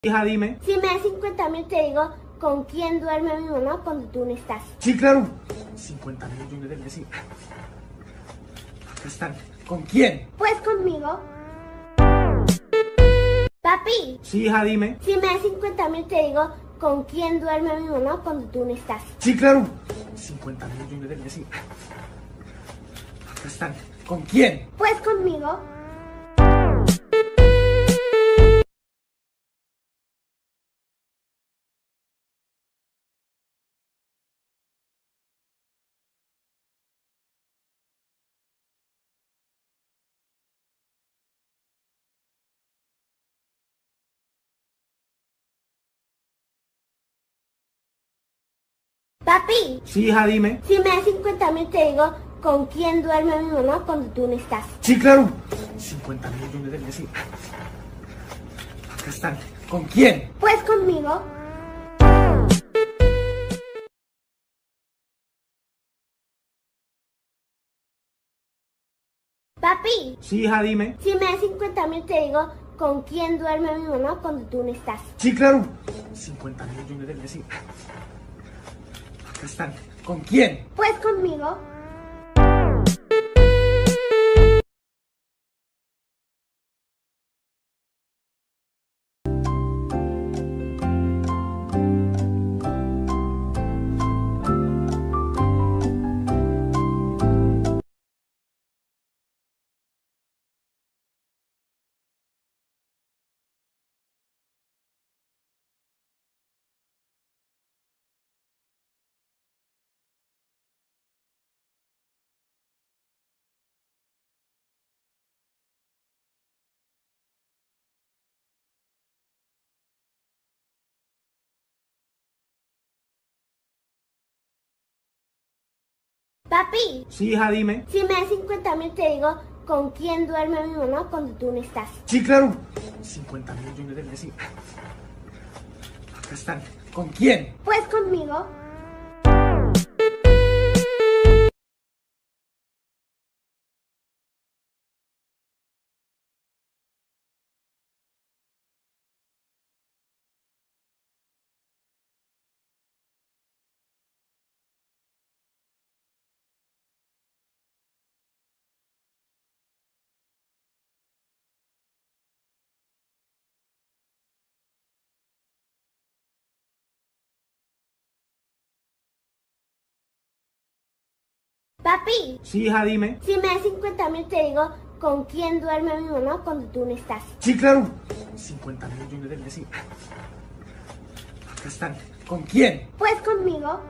Hija, dime. Si me das 50.000 te digo con quién duerme mi mamá cuando tú no estás. Sí, claro. 50.000 Junior de Messi. Acá están. ¿Con quién? Pues conmigo. Papi. Sí, hija, dime. Si me das 50.000 te digo con quién duerme mi mamá cuando tú no estás. Sí, claro. 50.000 Junior de Messi. Acá están. ¿Con quién? Pues conmigo. Papi. Sí, hija, dime. Si me das 50.000 te digo con quién duerme mi mamá cuando tú no estás. Sí, claro. 50.000 Junior de Messi. Acá están. ¿Con quién? Pues conmigo. Papi. Sí, hija, dime. Si me das 50.000 te digo con quién duerme mi mamá cuando tú no estás. Sí, claro. 50.000 Junior de Messi. Acá están. ¿Con quién? Pues conmigo. Papi. Sí, hija, dime. Si me das 50.000 te digo con quién duerme mi mamá cuando tú no estás. Sí, claro. 50.000 Junior de Messi. Acá están. ¿Con quién? Pues conmigo. Papi. Sí, hija, dime. Si me das 50.000 te digo con quién duerme mi mamá cuando tú no estás. Sí, claro. 50.000 Junior de Messi. Acá están. ¿Con quién? Pues conmigo.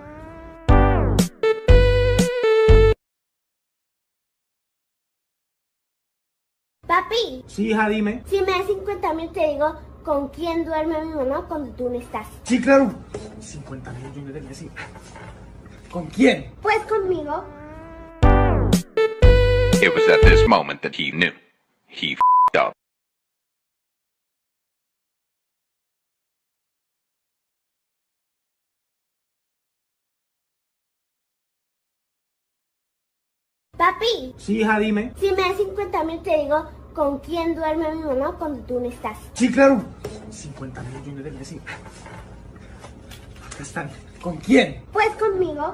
Papi. Sí, hija, dime. Si me das 50.000 te digo con quién duerme mi mamá cuando tú no estás. Sí, claro. 50.000 Junior de Messi. ¿Con quién? Pues conmigo. It was at this moment that he knew. He f***ed up. Papi. Sí, hija, dime. Si me das 50.000 te digo con quién duerme mi mamá cuando tú no estás. Sí, claro. 50.000 Junior de Messi. Acá están. ¿Con quién? Pues conmigo.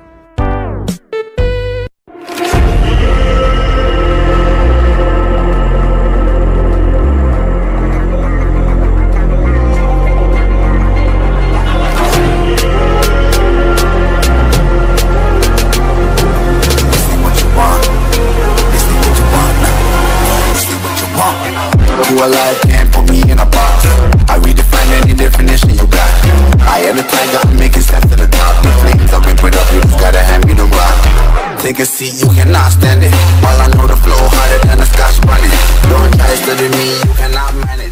To a life can't put me in a box. I redefine any definition you got. I am the tiger, I'm making steps to the top. The flames I've been put up, you just gotta hand me the rock. Take a seat, you cannot stand it. All I know, the flow harder than a Scotch bunny. Don't try studying me, you cannot manage.